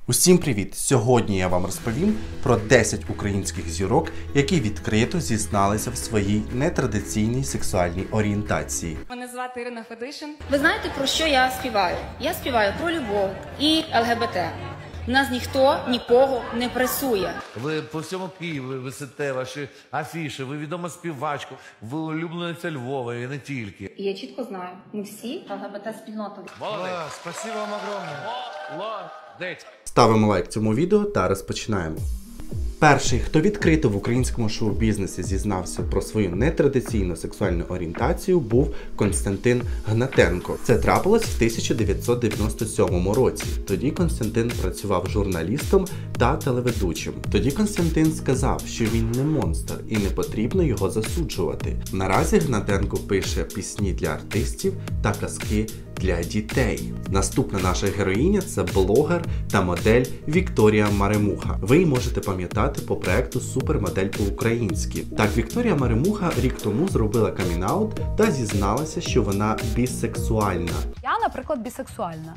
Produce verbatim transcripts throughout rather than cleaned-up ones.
Усім привіт! Сьогодні я вам розповім про десять українських зірок, які відкрито зізналися в своїй нетрадиційній сексуальній орієнтації. Мене звати Ірина Федишин. Ви знаєте, про що я співаю? Я співаю про любов і ЛГБТ. У нас ніхто нікого не пресує. Ви по всьому Києву висите ваші афіші, ви відома співачка, ви улюблениця Львова і не тільки. І я чітко знаю, ми всі ЛГБТ-спільнота. Молодець! Спасибо вам огромне! Молодець! Ставимо лайк цьому відео та розпочинаємо. Перший, хто відкрито в українському шоу-бізнесі зізнався про свою нетрадиційну сексуальну орієнтацію, був Константин Гнатенко. Це трапилось в тисяча дев'ятсот дев'яносто сьомому році. Тоді Константин працював журналістом та телеведучим. Тоді Константин сказав, що він не монстр і не потрібно його засуджувати. Наразі Гнатенко пише пісні для артистів та казки для дітей. Наступна наша героїня – це блогер та модель Вікторія Маремуха. Ви її можете пам'ятати по проекту «Супермодель по-українськи». Так, Вікторія Маремуха рік тому зробила камін-аут та зізналася, що вона бісексуальна. Я, наприклад, бісексуальна.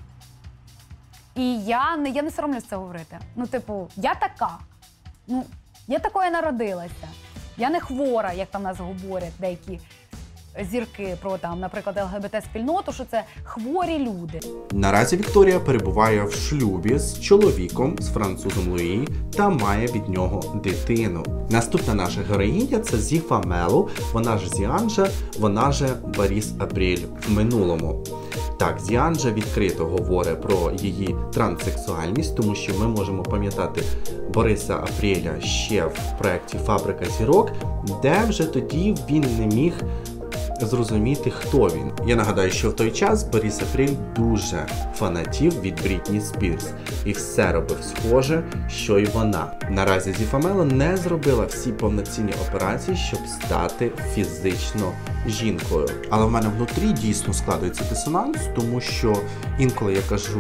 І я не, я не соромлюсь це говорити. Ну, типу, я така. Ну, я такою народилася. Я не хвора, як там нас говорять деякі зірки про, там, наприклад, ЛГБТ-спільноту, що це хворі люди. Наразі Вікторія перебуває в шлюбі з чоловіком, з французом Луї, та має від нього дитину. Наступна наша героїня – це Зіфа Мелу, вона ж Зіанжа, вона же Борис Апрель в минулому. Так, Зіанжа відкрито говорить про її транссексуальність, тому що ми можемо пам'ятати Бориса Апреля ще в проєкті «Фабрика зірок», де вже тоді він не міг зрозуміти, хто він. Я нагадаю, що в той час Борис Апрель дуже фанатів від Брітні Спірс і все робив схоже, що й вона. Наразі Зіфа Мелу не зробила всі повноцінні операції, щоб стати фізично жінкою. Але в мене внутрі дійсно складається дисонанс, тому що інколи я кажу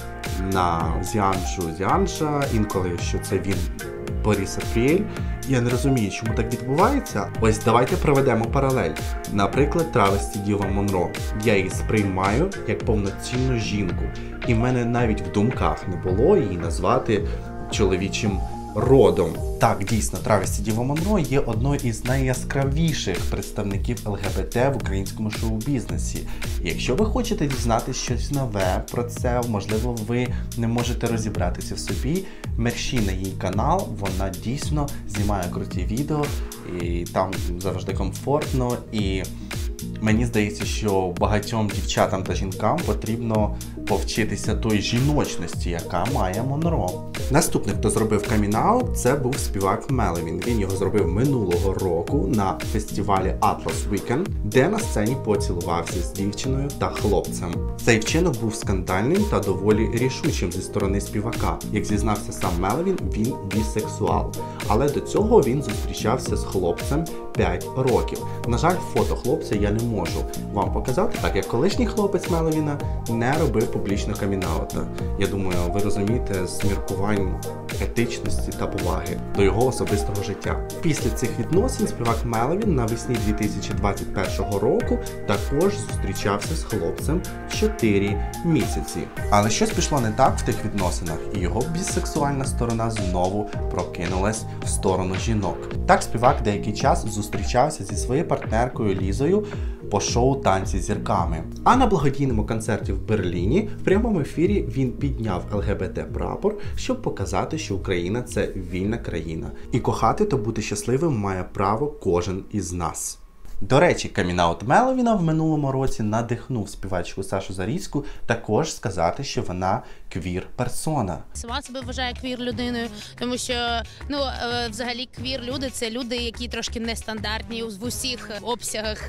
на Зіанжу Зіанжа, інколи, що це він Борис Апрель. Я не розумію, чому так відбувається. Ось давайте проведемо паралель. Наприклад, травесті Діва Монро. Я її сприймаю як повноцінну жінку. І в мене навіть в думках не було її назвати чоловічим родом. Так, дійсно, травесті Діва Монро є одною із найяскравіших представників ЛГБТ в українському шоу-бізнесі. І якщо ви хочете дізнатися щось нове про це, можливо, ви не можете розібратися в собі, мерщі на її канал, вона дійсно знімає круті відео, і там завжди комфортно, і мені здається, що багатьом дівчатам та жінкам потрібно повчитися той жіночності, яка має Монро. Наступний, хто зробив камін-аут, це був співак Меловін. Він його зробив минулого року на фестивалі Atlas Weekend, де на сцені поцілувався з дівчиною та хлопцем. Цей вчинок був скандальним та доволі рішучим зі сторони співака. Як зізнався сам Меловін, він бісексуал. Але до цього він зустрічався з хлопцем п'ять років. На жаль, фото хлопця я не можу вам показати, так як колишній хлопець Меловіна не робив публічно камін-аута. Я думаю, ви розумієте, з міркувань етичності та поваги до його особистого життя. Після цих відносин співак Меловін навесні дві тисячі двадцять першого року також зустрічався з хлопцем чотири місяці. Але щось пішло не так в тих відносинах, і його бісексуальна сторона знову прокинулась в сторону жінок. Так співак деякий час зустрічався зі своєю партнеркою Лізою по шоу «Танці з зірками». А на благодійному концерті в Берліні в прямому ефірі він підняв ЛГБТ-прапор, щоб показати, що Україна – це вільна країна. І кохати та бути щасливим має право кожен із нас. До речі, камін-аут Меловіна в минулому році надихнув співачку Сашу Заріцьку також сказати, що вона квір-персона. Сама себе вважає квір-людиною, тому що, ну, взагалі квір-люди – це люди, які трошки нестандартні в усіх обсягах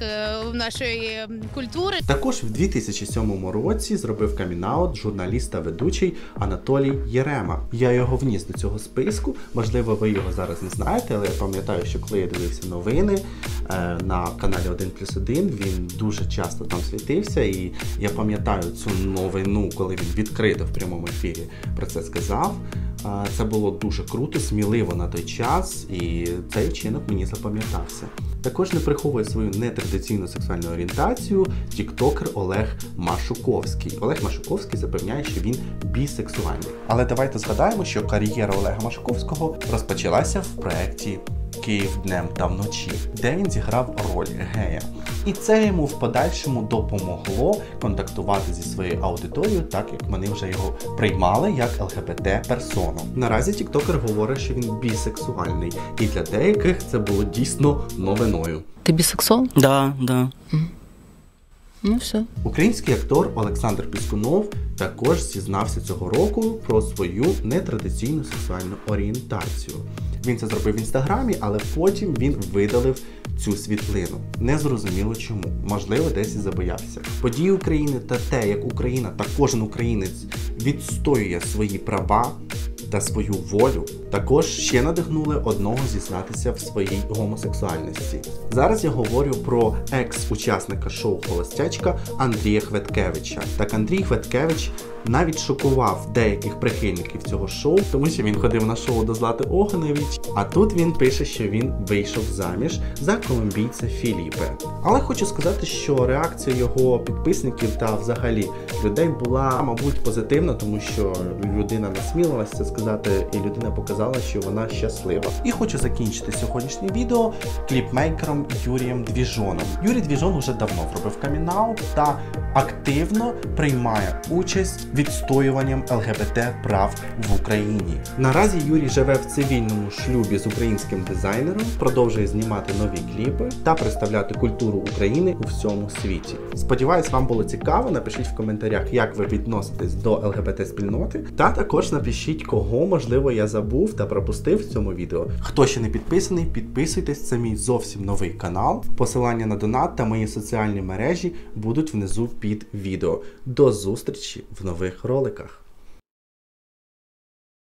нашої культури. Також в дві тисячі сьомому році зробив камін-аут журналіст та ведучий Анатолій Єрема. Я його вніс до цього списку, можливо, ви його зараз не знаєте, але я пам'ятаю, що коли я дивився новини на каналі один плюс один, він дуже часто там світився, і я пам'ятаю цю новину, коли він відкрито в прямому ефірі про це сказав. Це було дуже круто, сміливо на той час, і цей вчинок мені запам'ятався. Також не приховує свою нетрадиційну сексуальну орієнтацію тіктокер Олег Машуковський. Олег Машуковський запевняє, що він бісексуальний. Але давайте згадаємо, що кар'єра Олега Машуковського розпочалася в проєкті «Київ днем та вночі», де він зіграв роль гея. І це йому в подальшому допомогло контактувати зі своєю аудиторією, так як вони вже його приймали як ел ге бе те-персону. Наразі тіктокер говорить, що він бісексуальний, і для деяких це було дійсно новиною. Ти бісексуал? Да, да. Ну все. Український актор Олександр Піскунов також зізнався цього року про свою нетрадиційну сексуальну орієнтацію. Він це зробив в інстаграмі, але потім він видалив цю світлину. Незрозуміло чому. Можливо, десь і забоявся. Події України та те, як Україна та кожен українець відстоює свої права та свою волю, також ще надихнули одного зізнатися в своїй гомосексуальності. Зараз я говорю про екс-учасника шоу «Холостячка» Андрія Хваткевича. Так, Андрій Хваткевич навіть шокував деяких прихильників цього шоу, тому що він ходив на шоу до Злати Огнєвіч, а тут він пише, що він вийшов заміж за колумбійця Філіпе. Але хочу сказати, що реакція його підписників та взагалі людей була, мабуть, позитивна, тому що людина насмілилася це сказати, і людина показала, що вона щаслива. І хочу закінчити сьогоднішнє відео кліпмейкером Юрієм Двіжоном. Юрій Двіжон вже давно зробив камін-аут та активно приймає участь відстоюванням ел ге бе те прав в Україні. Наразі Юрій живе в цивільному шлюбі з українським дизайнером, продовжує знімати нові кліпи та представляти культуру України у всьому світі. Сподіваюсь, вам було цікаво. Напишіть в коментарях, як ви відноситесь до ел ге бе те-спільноти, та також напишіть, кого, можливо, я забув та пропустив в цьому відео. Хто ще не підписаний, підписуйтесь, це мій зовсім новий канал. Посилання на донат та мої соціальні мережі будуть внизу під відео. До зустрічі в нових роликах.